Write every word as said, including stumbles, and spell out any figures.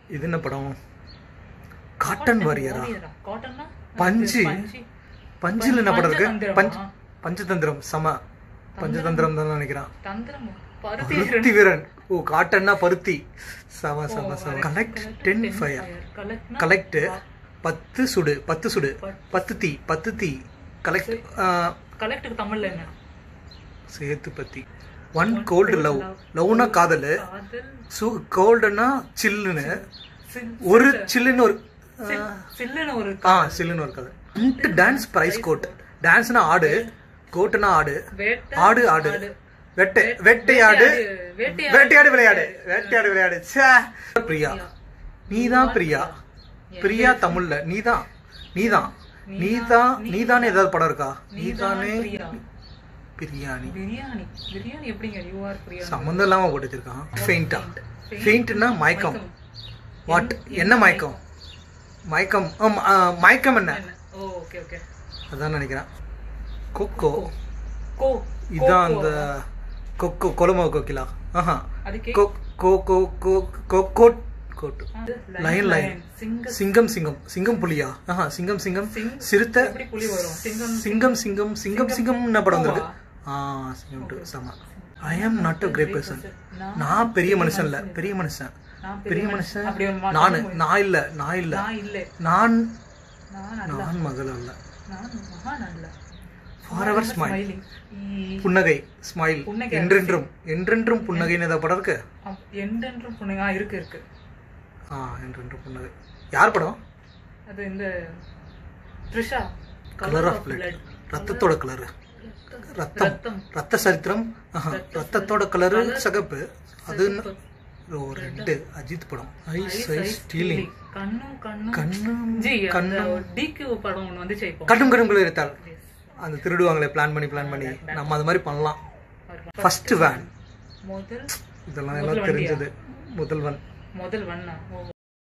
இது என்ன படம்? காட்டன் வாரியரா? பஞ்சு. பஞ்சில் என்ன படம் இருக்கு? பஞ்ச் பஞ்சதந்திரம். சம பஞ்சதந்திரம் தான் நினைக்கிறேன். பருத்தி வீரன். ஓ, காட்டன்னா பருத்தி. சம சம சம. Collect ten fire. கலெக்ட் பத்து சுடு. பத்து சுடு. பத்து தீ. பத்து தீ. கலெக்ட் கலெக்ட் தமிழ்ல என்ன? சேத்து பத்தி. One gold love. லவ்னா காதல். சு கோல்டுனா சில்லுன்னு. ஒரு சில்லுன்னு ஒரு சில்லுன்னு ஒரு ஆ சில்லுன்னு ஒரு கதை. Dance price code. டான்ஸ்னா ஆடு, கோட்னா ஆடு. ஆடு ஆடு. வெட்டை வெட்டையாடு. வேட்டையாடு விளையாடு. வேட்டையாடு விளையாடு. பிரியா. நீதான் பிரியா. பிரியா தமிழ்ல நீதான். நீதான் நீதான் நீதானே ஏதாவது படம் இருக்கா? நீதானே பிரியாணி. பிரியாணி. பிரியாணி எப்படிங்க? You are Biryani. சம்பந்தம் இல்லாம போட்டு வச்சிருக்கான். ஃபெயிண்டா. ஃபெயிண்ட்னா மயக்கம். வாட்? என்ன மயக்கம்? மயக்கம். மயக்கம் என்ன? ஓகே ஓகே அதான் நினைக்கிறேன். கொக்கோ. கோ. இதான் அந்த கொக்கோ கொலமோ கோகிலா. ஆஹா. கோ கோ கோ கோ கோட் கோட். Lion lion. சிங்கம் சிங்கம். சிங்கம் புலியா? ஆஹா. சிங்கம் சிங்கம். சிறுத்தை. சிங்கம் சிங்கம் சிங்கம் சிங்கம் என்ன படம் வந்திருக்கு? ஆ சிங்கம் டூ. சம. ஐ am not a great person. நான் பெரிய மனுஷன் இல்ல. பெரிய மனுஷன். பெரிய மனுஷன் நானு. நான் இல்ல. நான் இல்ல. நான் நான் மகள் அல்ல. Forever smile. புன்னகை. ஸ்மைல். என்றென்றும். என்றென்றும் புன்னகைன்னு ஏதாவது படம் இருக்கு? என்றென்றும் புன்னகை இருக்கு இருக்கு. ஆ என்றென்றும் புன்னகை. யார் படம் அது? இந்த த்ரிஷா. Colour of blood. ரத்தத்தோட கலர். ரத்தம். ரத்த சரித்திரம். ரத்தத்தோட கலரு சகப்பு. அது ரெண்டு அஜித் படம். Eyes eyes stealing. கண்ணும் கண்ணும் கண்ணும் ஜி கண்ணும் டிக்கு படம் ஒன்னு வந்து ஜெயிப்போம். கட்டும் கட்டும் குளிர் எடுத்தால் அந்த திருடுவாங்களே பிளான் பண்ணி பிளான் பண்ணி நம்ம அது மாதிரி பண்ணலாம். First van. முதல் இதெல்லாம் எல்லாம் தெரிஞ்சது. முதல்வன். முதல்வன்.